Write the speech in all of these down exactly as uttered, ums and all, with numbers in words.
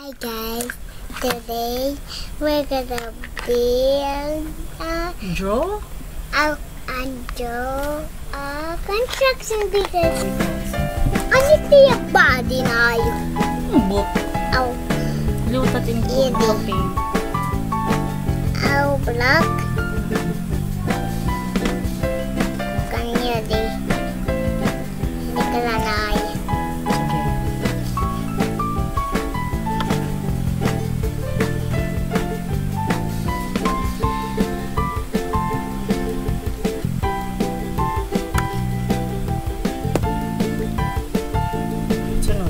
Hi guys, today we're gonna build a Draw? a, a draw a construction because honestly a body na yun. Buk. Aw, Lutatin ko ng papel. aw black. Kanya di. Hindi ka na na yun. Sige. Sunod.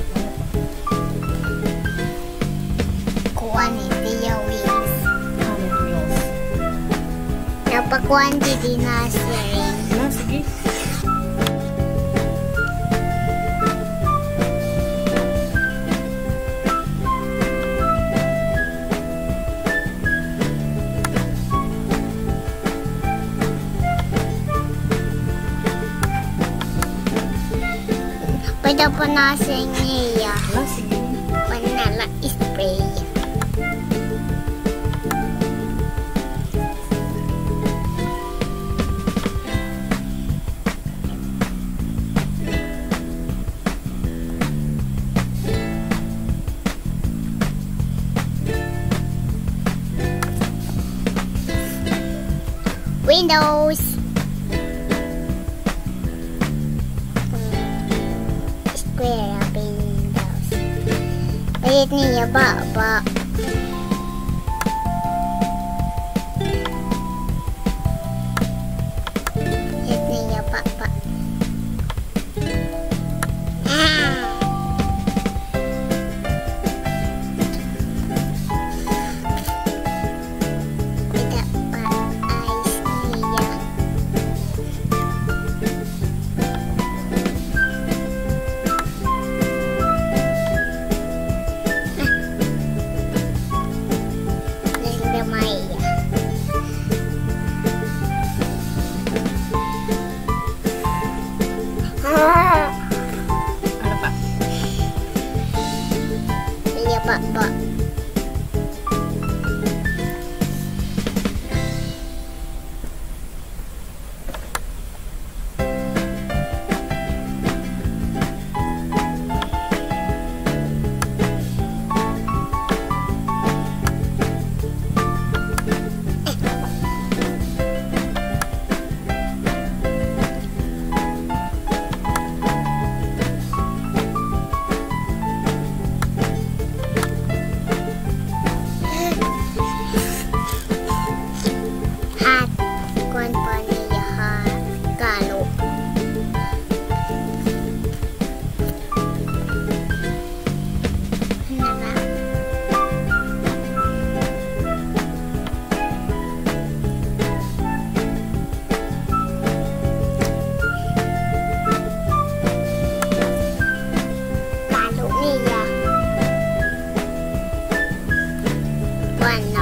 Kuha ni Tia Wings. Ano wheels? Napakuha ni Dina siya rin. Na, sige. Pwede pa nasa niya. Na, sige. Panala spray. Windows. Square windows. Palit niya ba ba? Palit niya ba ba? Ah! Tidak pa ayos niya. Linda Maya. Ah! Ano pa? Iya pak pak. Hat. Kuan pa niya hat. Kalo. Ano na? Kalo niya. Kuan no?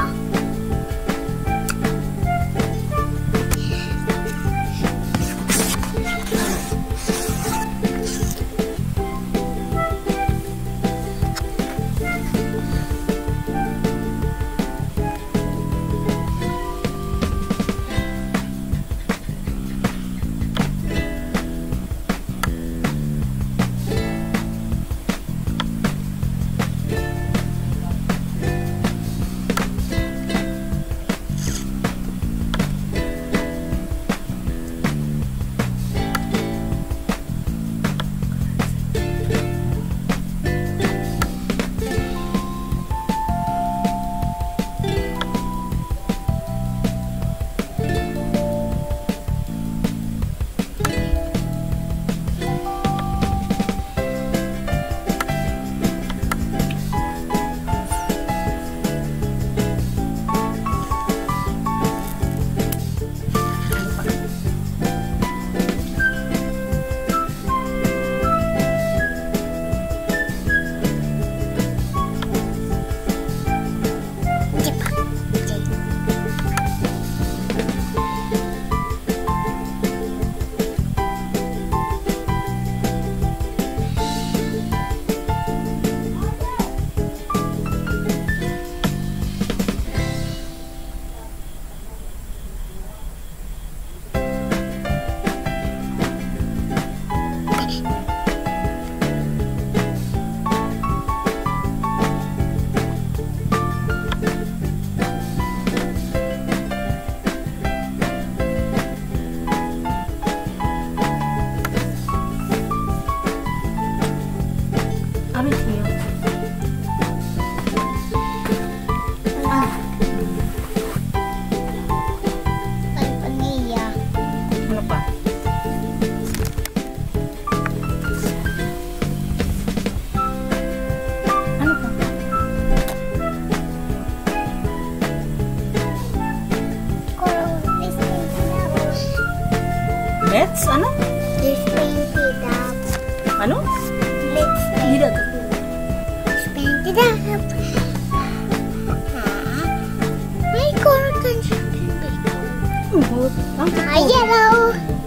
Huwag. Ang Ah, yellow.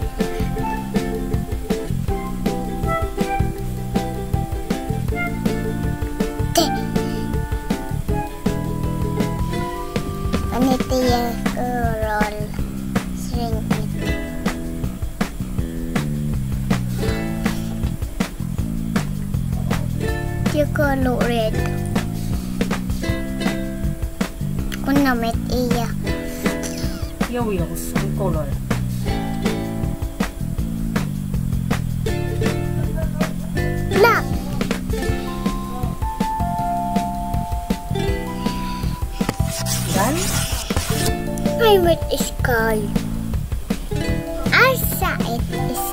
Te. Ganito yung roll. Shrink it. Yung color red. Kung namit iya. Yo yung ang color. Black. Dan? I with sky. I saw it is